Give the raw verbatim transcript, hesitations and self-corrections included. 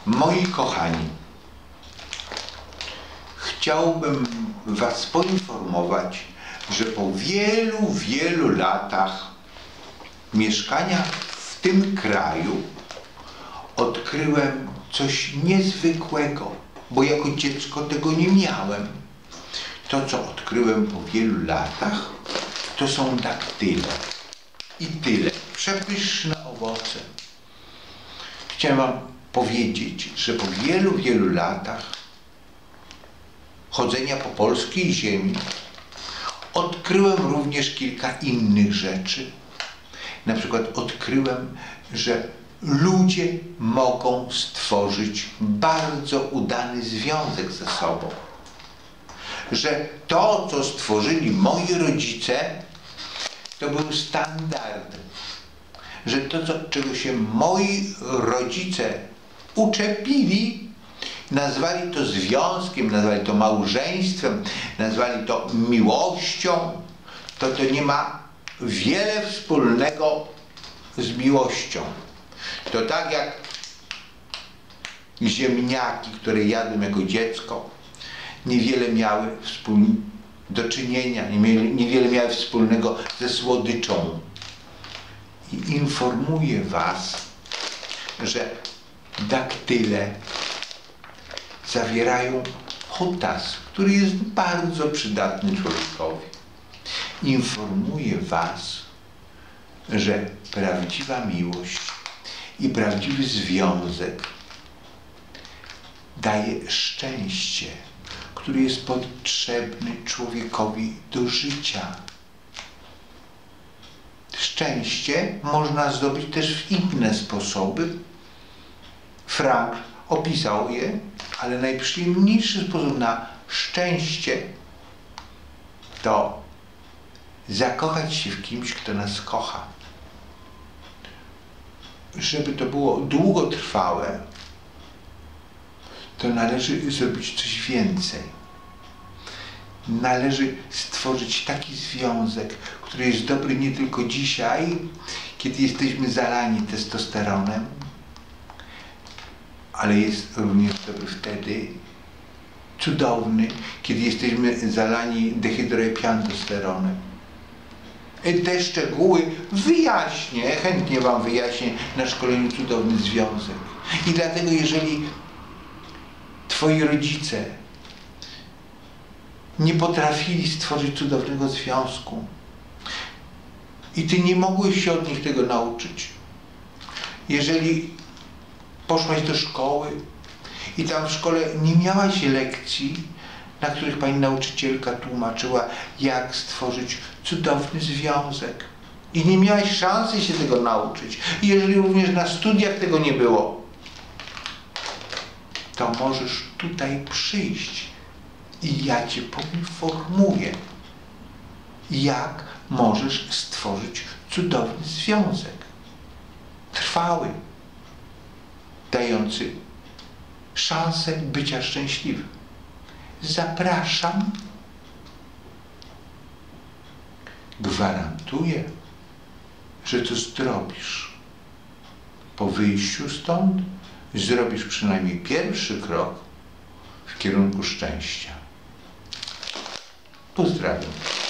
Moi kochani, chciałbym was poinformować, że po wielu, wielu latach mieszkania w tym kraju odkryłem coś niezwykłego, bo jako dziecko tego nie miałem. To, co odkryłem po wielu latach, to są daktyle. I tyle. Przepyszne owoce. Chciałem wam powiedzieć, że po wielu, wielu latach chodzenia po polskiej ziemi odkryłem również kilka innych rzeczy. Na przykład odkryłem, że ludzie mogą stworzyć bardzo udany związek ze sobą. Że to, co stworzyli moi rodzice, to był standard. Że to, co, czego się moi rodzice uczepili, nazwali to związkiem, nazwali to małżeństwem, nazwali to miłością, to to nie ma wiele wspólnego z miłością. To tak jak ziemniaki, które jadłem jako dziecko, niewiele miały wspólnie do czynienia, niewiele miały wspólnego ze słodyczą. I informuję was, że daktyle zawierają potas, który jest bardzo przydatny człowiekowi. Informuję was, że prawdziwa miłość i prawdziwy związek daje szczęście, który jest potrzebny człowiekowi do życia. Szczęście można zdobyć też w inne sposoby. Frank opisał je, ale najprzyjemniejszy sposób na szczęście to zakochać się w kimś, kto nas kocha. Żeby to było długotrwałe, to należy zrobić coś więcej. Należy stworzyć taki związek, który jest dobry nie tylko dzisiaj, kiedy jesteśmy zalani testosteronem, ale jest również dobry wtedy, cudowny, kiedy jesteśmy zalani dehydroepiantosteronem. Te szczegóły wyjaśnię, chętnie wam wyjaśnię na szkoleniu Cudowny Związek. I dlatego, jeżeli twoi rodzice nie potrafili stworzyć cudownego związku i ty nie mogłeś się od nich tego nauczyć, jeżeli poszłaś do szkoły i tam w szkole nie miałaś lekcji, na których pani nauczycielka tłumaczyła, jak stworzyć cudowny związek, i nie miałaś szansy się tego nauczyć, i jeżeli również na studiach tego nie było, to możesz tutaj przyjść i ja cię poinformuję, jak możesz stworzyć cudowny związek, trwały, dający szansę bycia szczęśliwym. Zapraszam. Gwarantuję, że to zrobisz. Po wyjściu stąd zrobisz przynajmniej pierwszy krok w kierunku szczęścia. Pozdrawiam.